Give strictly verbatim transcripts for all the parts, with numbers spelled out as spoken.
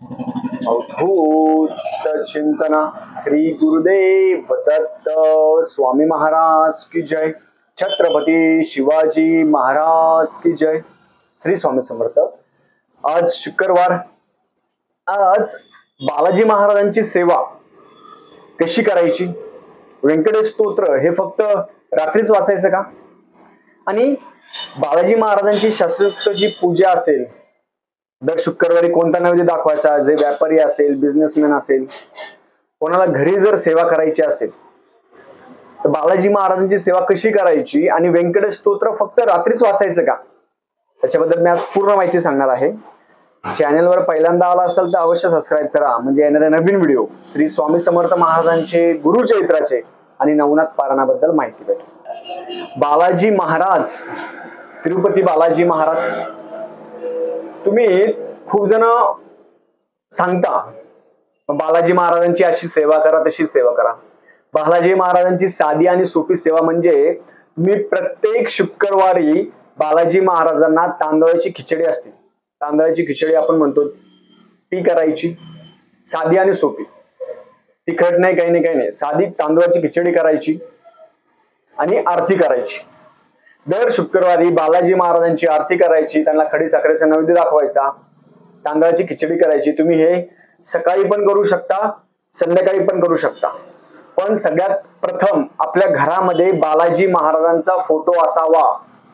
अवधूत चिंतना श्री गुरुदेव दत्त स्वामी महाराज की जय. छत्रपती शिवाजी महाराज की जय. श्री स्वामी समर्थ. आज शुक्रवार. आज बालाजी महाराजांची सेवा कशी करायची. व्यंकटेश स्तोत्र हे फक्त रात्रीच वाचायचं का? आणि बालाजी महाराजांची शास्त्रोक्त जी पूजा असेल, दर शुक्रवारी कोणता नैवेद्य दाखवायचा, जे व्यापारी असेल, बिझनेसमॅन असेल, कोणाला घरी जर सेवा करायची असेल तर बालाजी महाराजांची सेवा कशी करायची आणि व्यंकटेश स्तोत्र फक्त रात्रीच वाचायचं का, त्याच्याबद्दल मी आज पूर्ण माहिती सांगणार आहे. चॅनलवर पहिल्यांदा आला असेल तर अवश्य सबस्क्राईब करा, म्हणजे येणारे नवीन व्हिडिओ श्री स्वामी समर्थ महाराजांचे गुरुचरित्राचे आणि नवनाथ पारायणाबद्दल माहिती भेटेल. बालाजी महाराज, तिरुपती बालाजी महाराज. तुम्ही खूप जण सांगता बालाजी महाराजांची अशी सेवा करा, तशी सेवा करा. बालाजी महाराजांची साधी आणि सोपी सेवा म्हणजे मी प्रत्येक शुक्रवारी बालाजी महाराजांना तांदळाची खिचडी असते, तांदळाची खिचडी आपण म्हणतो, ती करायची. साधी आणि सोपी, तिखट नाही, काही नाही काही नाही, साधी तांदळाची खिचडी करायची आणि आरती करायची. दर शुक्रवारी बालाजी महाराजांची आरती करायची, त्यांना खडी साखरेचा नैवेद्य दाखवायचा, तांदळाची खिचडी करायची. तुम्ही हे सकाळी पण करू शकता, संध्याकाळी पण करू शकता. पण सगळ्यात प्रथम आपल्या घरामध्ये बालाजी महाराजांचा फोटो असावा.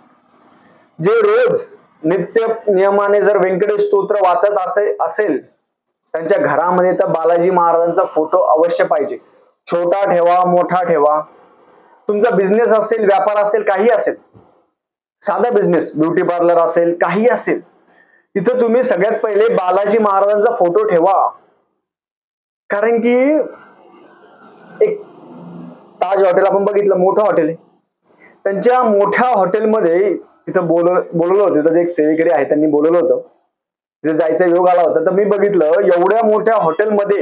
जे रोज नित्य नियमाने जर व्यंकटेश स्तोत्र वाचत असेल त्यांच्या घरामध्ये तर बालाजी महाराजांचा फोटो अवश्य पाहिजे. छोटा ठेवा, मोठा ठेवा. तुमचा बिझनेस असेल, व्यापार असेल, काही असेल, साधा बिझनेस, ब्युटी पार्लर असेल, काही असेल, तिथं तुम्ही सगळ्यात पहिले बालाजी महाराजांचा फोटो ठेवा. कारण की एक ताज हॉटेल आपण बघितलं, मोठं हॉटेल आहे. त्यांच्या मोठ्या हॉटेलमध्ये तिथं बोल बोलवलं होतं, तिथं एक सेवेकरी आहे, त्यांनी बोलवलं होतं, तिथे जायचा योग आला होता. तर मी बघितलं एवढ्या मोठ्या हॉटेलमध्ये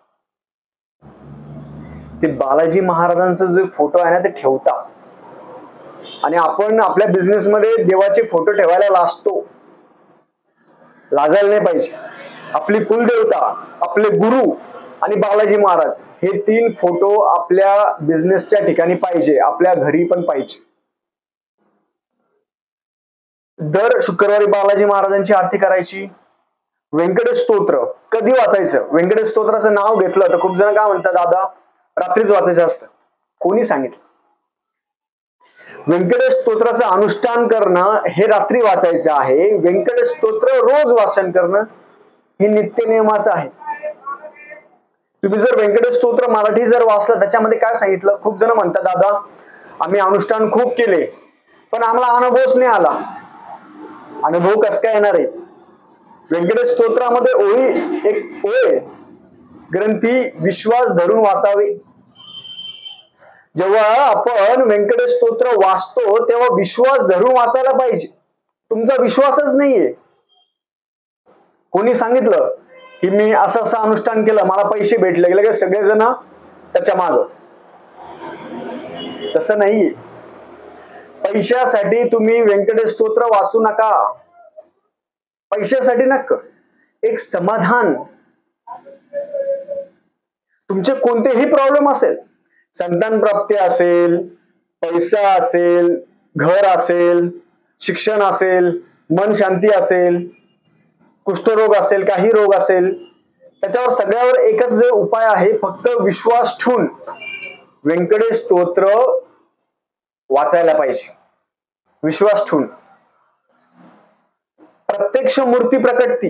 ते बालाजी महाराजांचा जो फोटो आहे ना ते ठेवता. आणि आपण आपल्या बिझनेस मध्ये देवाचे फोटो ठेवायला लाजतो, लाजायला नाही पाहिजे. आपली कुलदेवता, आपले गुरु आणि बालाजी महाराज हे तीन फोटो आपल्या बिझनेसच्या ठिकाणी पाहिजे, आपल्या घरी पण पाहिजे. दर शुक्रवारी बालाजी महाराजांची आरती करायची. व्यंकटेश स्तोत्र कधी वाचायचं? व्यंकटेश स्तोत्राचं नाव घेतलं तर खूप जण काय म्हणतात, दादा रात्रीच वाचायचं असतं. कोणी सांगितलं? व्यंकटेश स्तोत्राचं अनुष्ठान करणं हे रात्री वाचायचं आहे. व्यंकटेश स्तोत्र रोज वाचन करणं हे नित्य नियमाचं आहे. तुम्ही जर व्यंकटेश स्तोत्र मराठी जर वाचलं, त्याच्यामध्ये काय सांगितलं? खूप जण म्हणतात, दादा आम्ही अनुष्ठान खूप केले पण आम्हाला अनुभवच नाही आला. अनुभव कस काय येणार आहे? व्यंकटेश स्तोत्रामध्ये ओळी एक ओळ, ग्रंथी विश्वास धरून वाचावे. जेव्हा आपण व्यंकटेश स्तोत्र वाचतो तेव्हा विश्वास धरून वाचायला पाहिजे. तुमचा विश्वासच नाहीये. कोणी सांगितलं की मी असं असं अनुष्ठान केलं, मला पैसे भेटले, गेले सगळेजण त्याच्या माग, तसं नाहीये. पैशासाठी तुम्ही व्यंकटेश स्तोत्र वाचू नका. पैशासाठी नका. एक समाधान, तुमचे कोणतेही प्रॉब्लेम असेल, संतान प्राप्ती असेल, पैसा असेल, घर असेल, शिक्षण असेल, मन शांती असेल, कुष्ठरोग असेल, काही रोग असेल, त्याच्यावर सगळ्यावर एकच जो उपाय आहे, फक्त विश्वास ठेवून व्यंकटेश स्तोत्र वाचायला पाहिजे. विश्वास ठेवून. प्रत्यक्ष मूर्ती प्रकटती.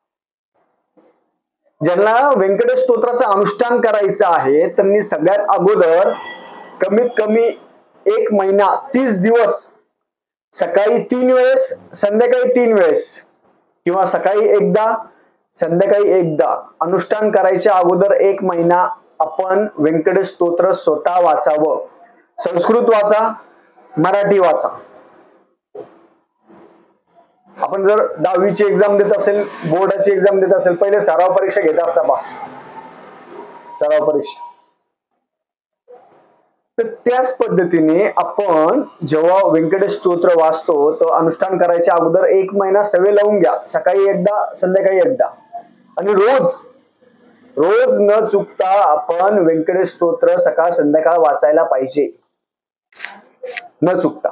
ज्यांना व्यंकटेश स्तोत्राचं अनुष्ठान करायचं आहे त्यांनी सगळ्यात अगोदर कमीत कमी एक महिना तीस दिवस सकाळी तीन वेळेस, संध्याकाळी तीन वेळेस, किंवा सकाळी एकदा, संध्याकाळी एकदा अनुष्ठान करायच्या अगोदर एक महिना आपण व्यंकटेश स्तोत्र स्वतः वाचावं. संस्कृत वाचा, मराठी वाचा. आपण जर दहावीची एक्झाम देत असेल, बोर्डाची एक्झाम देत असेल, पहिले सराव परीक्षा घेत असता पहा, सराव परीक्षा. तर त्याच पद्धतीने आपण जेव्हा व्यंकटेश स्तोत्र वाचतो तो अनुष्ठान करायच्या अगोदर एक महिना सवय लावून घ्या. सकाळी एकदा, संध्याकाळी एकदा. आणि रोज रोज न चुकता आपण व्यंकटेश स्तोत्र सकाळ संध्याकाळ वाचायला पाहिजे, न चुकता.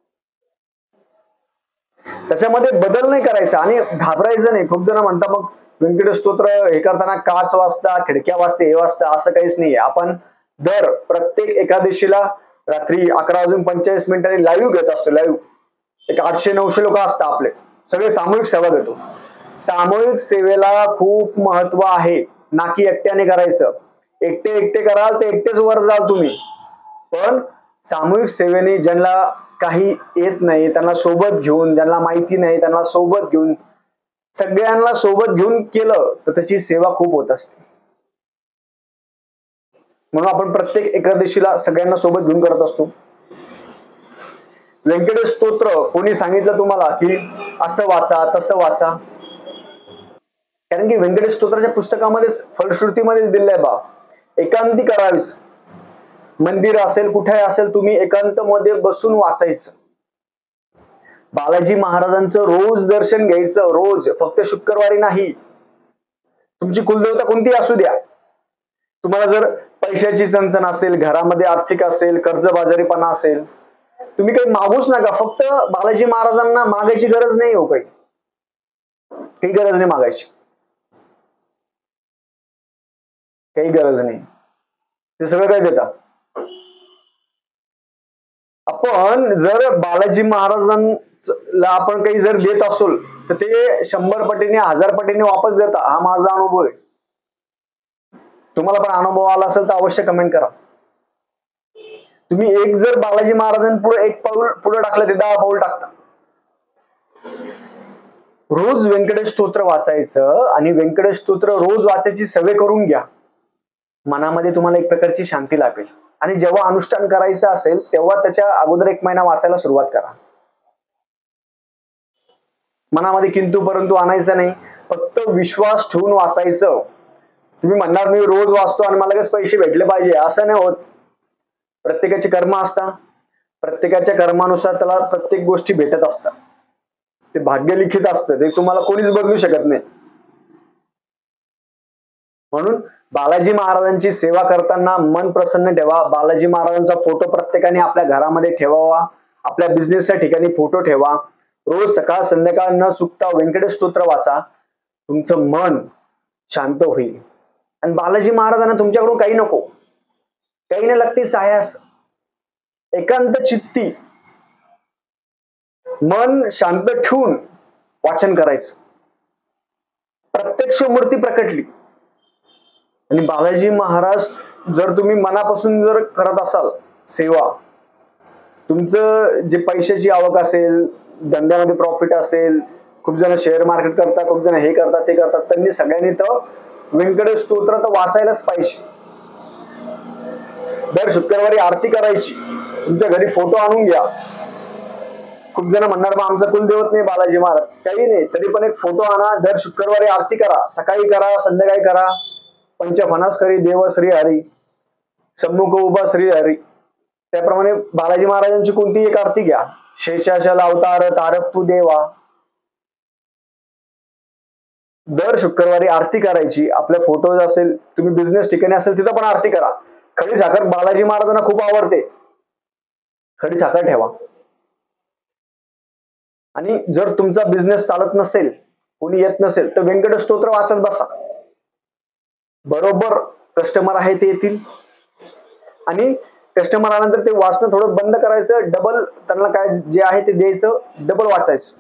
त्याच्यामध्ये बदल नाही करायचा आणि घाबरायचं नाही. खूप जण म्हणतात मग व्यंकटेश स्तोत्र हे करताना काच वाजता, खिडक्या वाजते, हे वाजता, असं काहीच नाहीये. आपण दर प्रत्येक एकादशीला रात्री अकरा वाजून पंचेचाळीस मिनिटांनी लाईव्ह घेत असतो. लाईव्ह एक आठशे नऊशे लोक असतात आपले, सगळे सामूहिक सेवा घेतो. सामूहिक सेवेला खूप महत्व आहे, ना की एकट्याने करायचं. एकटे एकटे कराल ते एकटेच वर जाल तुम्ही, पण सामूहिक सेवेने ज्यांना काही येत नाही त्यांना सोबत घेऊन, ज्यांना माहिती नाही त्यांना सोबत घेऊन, सगळ्यांना सोबत घेऊन केलं तर त्याची सेवा खूप होत असते. म्हणून आपण प्रत्येक एकादशीला सगळ्यांना सोबत घेऊन करत असतो. व्यंकटेश स्तोत्र कोणी सांगितलं तुम्हाला की असं वाचा तसं वाचा? कारण की व्यंकटेश स्तोत्राच्या पुस्तकामध्ये फलश्रुतीमध्ये दिलंय बा, एकांती करावीच. मंदिर असेल कुठे असेल तुम्ही एकांत मध्ये बसून वाचायचं. बालाजी महाराजांचं रोज दर्शन घ्यायचं, रोज, फक्त शुक्रवारी नाही. तुमची कुलदेवता कोणती असू द्या, तुम्हाला जर पैशाची चणचण असेल, घरामध्ये आर्थिक असेल, कर्जबाजारीपणा असेल, तुम्ही काही मागूच नका. फक्त बालाजी महाराजांना मागायची गरज नाही हो, काही काही गरज नाही मागायची, काही गरज नाही. ते सगळं काय देतात. आपण जर बालाजी महाराजांना आपण काही जर देत असोल तर ते शंभर पटीने हजार पटीने वापस देतात. हा माझा अनुभव आहे. तुम्हाला पण अनुभव आला असेल तर अवश्य कमेंट करा. तुम्ही एक जर बालाजी महाराजांपुढे एक पाऊल पुढे टाकलं ते दहा पाऊल टाकता. रोज व्यंकटेश स्तोत्र वाचायचं आणि व्यंकटेश स्तोत्र रोज वाचायची सवय करून घ्या. मनामध्ये तुम्हाला एक प्रकारची शांती लाभेल. आणि जेव्हा अनुष्ठान करायचं असेल तेव्हा त्याच्या अगोदर एक महिना वाचायला सुरुवात करा. मनामध्ये किंतु परंतु आणायचं नाही, फक्त विश्वास ठेवून वाचायचं. तुम्ही म्हणणार मी रोज वाचतो आणि मला लगेच पैसे भेटले पाहिजे, असं नाही होत. प्रत्येकाची कर्म असतात, प्रत्येकाच्या कर्मानुसार त्याला प्रत्येक गोष्टी भेटत असतात. ते भाग्य लिखित असतं, ते तुम्हाला कोणीच बदलू शकत नाही. म्हणून बालाजी महाराजांची सेवा करताना मन प्रसन्न ठेवा. बालाजी महाराजांचा फोटो प्रत्येकाने आपल्या घरामध्ये ठेवावा. आपल्या बिझनेसच्या ठिकाणी फोटो ठेवा. रोज सकाळ संध्याकाळ न चुकता व्यंकटेश स्तोत्र वाचा. तुमचं मन शांत होईल. आणि बालाजी महाराजांना तुमच्याकडून काही नको, काही नाही लागते सायास, एकांत चित्ती मन शांत ठेवून वाचन करायचं. प्रत्यक्ष मूर्ती प्रकटली आणि बालाजी महाराज जर तुम्ही मनापासून जर करत असाल सेवा, तुमचं जे पैशाची आवक असेल, धंद्यामध्ये प्रॉफिट असेल, खूप जण शेअर मार्केट करतात, खूप जण हे करतात ते करतात, त्यांनी सगळ्यांनी तर व्यंकटेश स्तोत्र तर वाचायलाच पाहिजे. दर शुक्रवारी आरती करायची. तुमच्या घरी फोटो आणून घ्या. खूप जण म्हणणार मग आमचा कुलदेवत नाही बालाजी महाराज, काही नाही, तरी पण एक फोटो आणा. दर शुक्रवारी आरती करा, सकाळी करा, संध्याकाळी करा. पंचफणस करी देव श्री हरी, सम्मुख उभा श्री हरी. त्याप्रमाणे बालाजी महाराजांची कोणती एक आरती घ्या. शेषाचल अवतार तारक तू देवा. दर शुक्रवारी आरती करायची. आपल्या फोटो असेल, तुम्ही बिझनेस ठिकाणी असेल तिथं पण आरती करा. खडी साखर बालाजी महाराजांना खूप आवडते, खडी साखर ठेवा. आणि जर तुमचा बिझनेस चालत नसेल, कोणी येत नसेल, तर व्यंकटेश स्तोत्र वाचत बसा. बरोबर कस्टमर आहे ते येतील. आणि कस्टमर आल्यानंतर ते वाचणं थोडं बंद करायचं, डबल त्यांना काय जे आहे ते द्यायचं, डबल वाचायचं.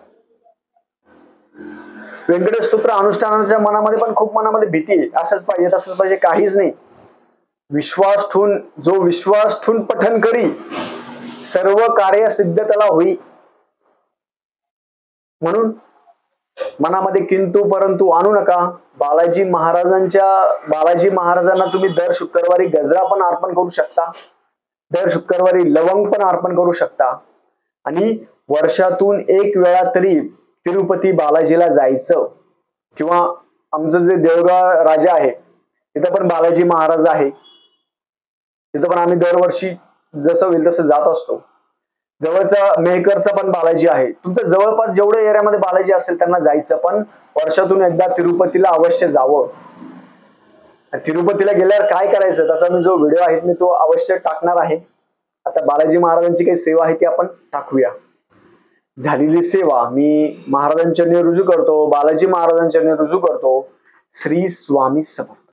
व्यंकटेश स्तोत्र अनुष्ठानाच्या मनामध्ये पण खूप मनामध्ये भीती आहे, असंच पाहिजे तसंच पाहिजे, काहीच नाही. विश्वास ठेवून, जो विश्वास ठेवून पठन करी सर्व कार्य सिद्ध त्याला होई. म्हणून मनामध्ये किंतु परंतु आणू नका. बालाजी महाराजांच्या बालाजी महाराजांना तुम्ही दर शुक्रवारी गजरा पण अर्पण करू शकता, दर शुक्रवारी लवंग पण अर्पण करू शकता. आणि वर्षातून एक वेळा तरी तिरुपती बालाजीला जायचं. किंवा आमचं जे देवगाव राजा आहे तिथं पण बालाजी महाराज आहे, तिथं पण आम्ही दरवर्षी जसं होईल तसं जात असतो. जवळचा मेहकरचा पण बालाजी आहे. तुमच्या जवळपास जेवढे एरियामध्ये बालाजी असेल त्यांना जायचं, पण वर्षातून एकदा तिरुपतीला अवश्य जावं. तिरुपतीला गेल्यावर काय करायचं त्याचा मी जो व्हिडिओ आहे मी तो अवश्य टाकणार आहे. आता बालाजी महाराजांची काही सेवा आहे ती आपण टाकूया. झालेली सेवा मी महाराजांच्या रुजू करतो, बालाजी महाराजांच्या रुजू करतो. श्री स्वामी समर्थ.